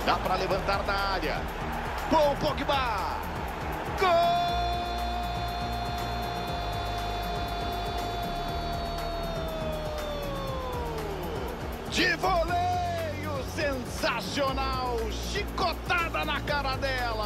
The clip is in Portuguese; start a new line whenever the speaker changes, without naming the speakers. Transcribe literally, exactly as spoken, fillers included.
Dá para levantar na área. Paul Pogba. Gol! De voleio, sensacional, chicotada na cara dela.